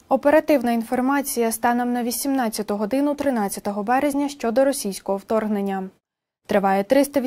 Оперативна інформація станом на 18 годину 13 березня щодо російського вторгнення. Триває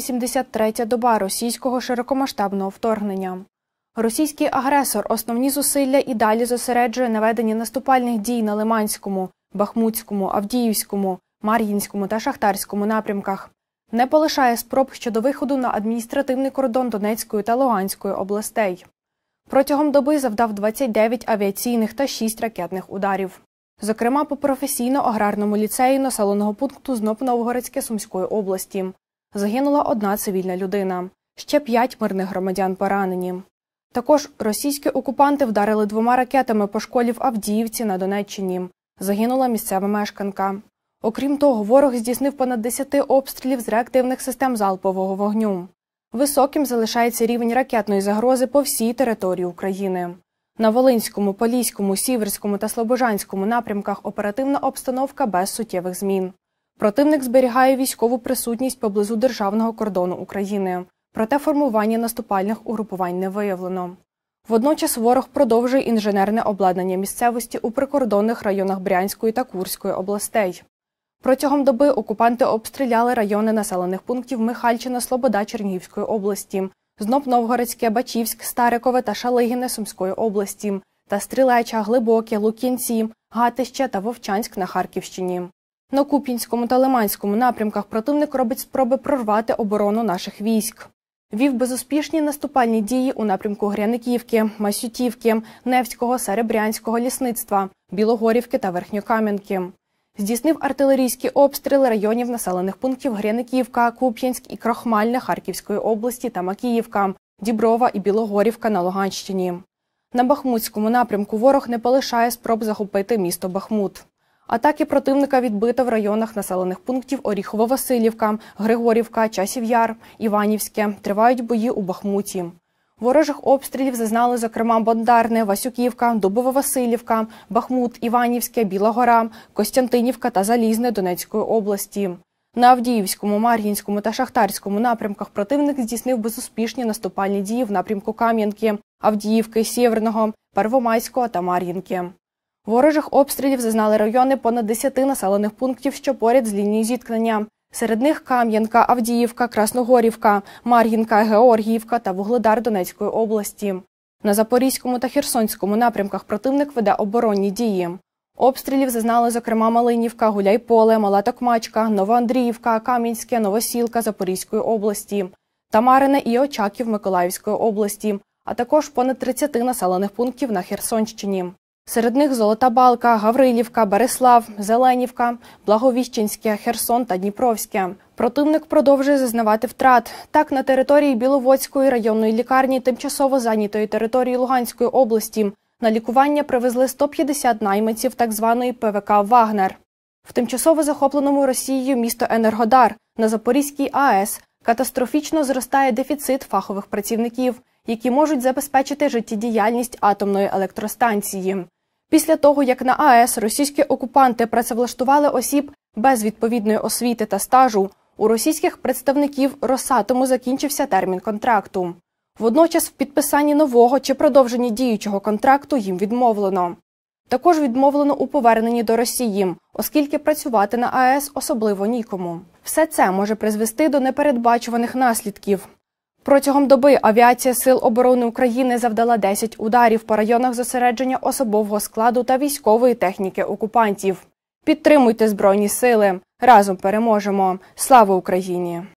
383-я доба російського широкомасштабного вторгнення. Російський агресор основні зусилля і далі зосереджує на веденні наступальних дій на Лиманському, Бахмутському, Авдіївському, Мар'їнському та Шахтарському напрямках. Не полишає спроб щодо виходу на адміністративний кордон Донецької та Луганської областей. Протягом доби завдав 29 авіаційних та 6 ракетних ударів. Зокрема, по професійно-аграрному ліцеї населеного пункту Зноб-Новгородське Сумської області. Загинула 1 цивільна людина. Ще 5 мирних громадян поранені. Також російські окупанти вдарили 2 ракетами по школі в Авдіївці на Донеччині. Загинула місцева мешканка. Окрім того, ворог здійснив понад 10 обстрілів з реактивних систем залпового вогню. Високим залишається рівень ракетної загрози по всій території України. На Волинському, Поліському, Сіверському та Слобожанському напрямках оперативна обстановка без суттєвих змін. Противник зберігає військову присутність поблизу державного кордону України, проте формування наступальних угрупувань не виявлено. Водночас ворог продовжує інженерне обладнання місцевості у прикордонних районах Брянської та Курської областей. Протягом доби окупанти обстріляли райони населених пунктів Михальчина, Слобода Чернігівської області, Зноб-Новгородське, Бачівськ, Старикове та Шалигіне Сумської області, та Стрілеча, Глибоке, Лук'янці, Гатище та Вовчанськ на Харківщині. На Куп'янському та Лиманському напрямках противник робить спроби прорвати оборону наших військ. Вів безуспішні наступальні дії у напрямку Гряниківки, Масютівки, Невського, Серебрянського лісництва, Білогорівки та Верхньокам'янки. Здійснив артилерійські обстріли районів населених пунктів Гряниківка, Куп'янськ і Крохмальне Харківської області та Макіївка, Діброва і Білогорівка на Луганщині. На Бахмутському напрямку ворог не полишає спроб захопити місто Бахмут. Атаки противника відбито в районах населених пунктів Оріхово-Василівка, Григорівка, Часів Яр, Іванівське. Тривають бої у Бахмуті. Ворожих обстрілів зазнали, зокрема, Бондарне, Васюківка, Дубово-Василівка, Бахмут, Іванівське, Біла Гора, Костянтинівка та Залізне Донецької області. На Авдіївському, Мар'їнському та Шахтарському напрямках противник здійснив безуспішні наступальні дії в напрямку Кам'янки, Авдіївки, Сєвєрного, Первомайського та Мар'їнки. Ворожих обстрілів зазнали райони понад 10 населених пунктів, що поряд з лінією зіткнення. Серед них Кам'янка, Авдіївка, Красногорівка, Мар'їнка, Георгіївка та Вугледар Донецької області. На Запорізькому та Херсонському напрямках противник веде оборонні дії. Обстрілів зазнали, зокрема, Малинівка, Гуляйполе, Мала Токмачка, Новоандріївка, Кам'янське, Новосілка Запорізької області, Тамарине і Очаків Миколаївської області, а також понад 30 населених пунктів на Херсонщині. Серед них Золота Балка, Гаврилівка, Береслав, Зеленівка, Благовіщенське, Херсон та Дніпровське. Противник продовжує зазнавати втрат. Так, на території Біловодської районної лікарні тимчасово зайнятої території Луганської області на лікування привезли 150 найманців так званої ПВК «Вагнер». В тимчасово захопленому Росією місто Енергодар на Запорізькій АЕС катастрофічно зростає дефіцит фахових працівників, які можуть забезпечити життєдіяльність атомної електростанції. Після того, як на АЕС російські окупанти працевлаштували осіб без відповідної освіти та стажу, у російських представників Росатому закінчився термін контракту. Водночас в підписанні нового чи продовженні діючого контракту їм відмовлено. Також відмовлено у поверненні до Росії, оскільки працювати на АЕС особливо нікому. Все це може призвести до непередбачуваних наслідків. Протягом доби авіація Сил оборони України завдала 10 ударів по районах зосередження особового складу та військової техніки окупантів. Підтримуйте Збройні сили! Разом переможемо! Слава Україні!